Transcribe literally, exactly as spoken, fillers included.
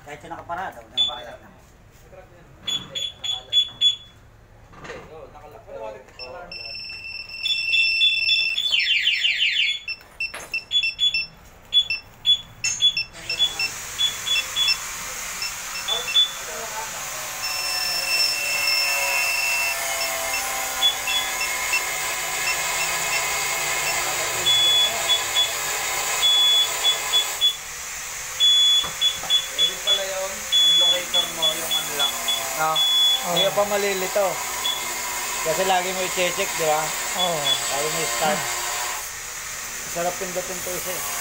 Kahit siya nakaparada, nakaparada na. Hindi, oo, nakalak. No? Oh. Hindi ka pa malilito. Kasi lagi mo i-check, di ba? Oo. Lagi mo i-start. Sarap pindutin to isa eh.